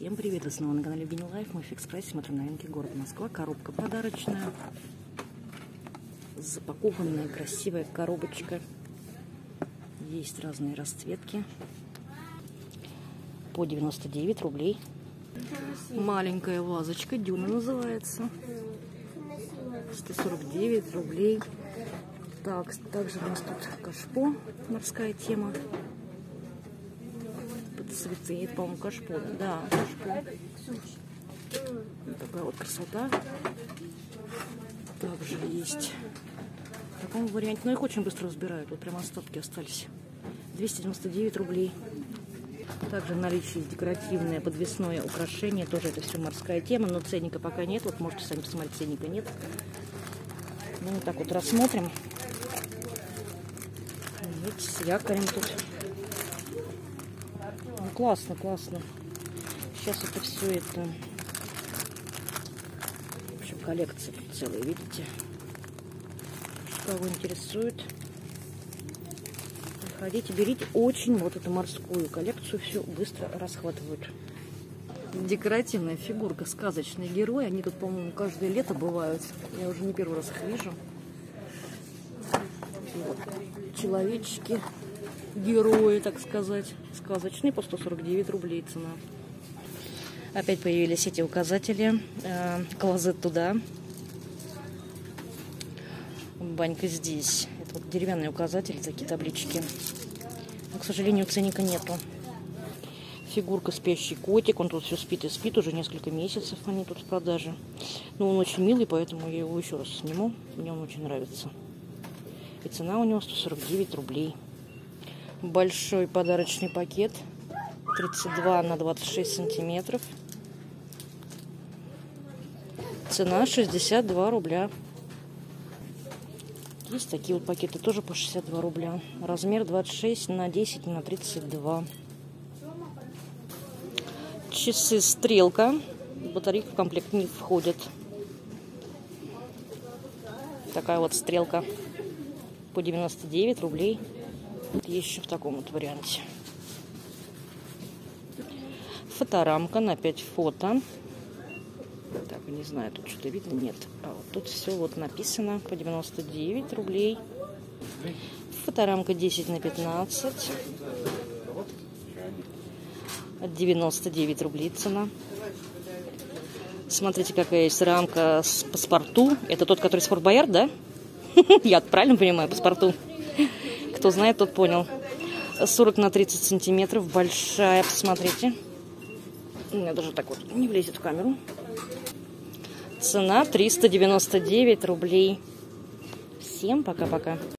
Всем привет! Вы снова на канале Бини Лайф. Мы в Фикс Прайсе смотрим новинки города Москва. Коробка подарочная. Запакованная красивая коробочка. Есть разные расцветки. По 99 рублей. Маленькая вазочка. Дюна называется. 149 рублей. Так, также у нас тут кашпо. Морская тема. Цветы, по-моему, кашпо. Да, кашпо. Вот такая вот красота. Также есть в таком варианте. Но их очень быстро разбирают. Вот прям остатки остались. 299 рублей. Также в наличии есть декоративное подвесное украшение. Тоже это все морская тема. Но ценника пока нет. Вот можете сами посмотреть, ценника нет. Ну, вот так вот рассмотрим. Видите, с якорем тут. Ну, классно, классно. Сейчас это все это... В общем, коллекция тут целая, видите? Кого интересует, приходите, берите. Очень вот эту морскую коллекцию все быстро расхватывают. Декоративная фигурка, сказочный герой. Они тут, по-моему, каждое лето бывают. Я уже не первый раз их вижу. Вот. Человечки. Герои, так сказать. Сказочные, по 149 рублей цена. Опять появились эти указатели. Клозет туда. Банька здесь. Это вот деревянные указатели, такие таблички. Но, к сожалению, ценника нету. Фигурка спящий котик. Он тут все спит и спит. Уже несколько месяцев они тут в продаже. Но он очень милый, поэтому я его еще раз сниму. Мне он очень нравится. И цена у него 149 рублей. Большой подарочный пакет. 32 на 26 сантиметров. Цена 62 рубля. Есть такие вот пакеты тоже по 62 рубля. Размер 26 на 10 на 32. Часы стрелка. Батарейка в комплект не входит. Такая вот стрелка. По 99 рублей. Есть еще в таком вот варианте. Фоторамка на 5 фото. Так, не знаю, тут что-то видно? Нет. А вот тут все вот написано по 99 рублей. Фоторамка 10 на 15. 99 рублей цена. Смотрите, какая есть рамка с паспорту. Это тот, который с Форт Боярд, да? Я правильно понимаю, паспорту? Кто знает, тот понял. 40 на 30 сантиметров. Большая, посмотрите. У меня даже так вот не влезет в камеру. Цена 399 рублей. Всем пока-пока.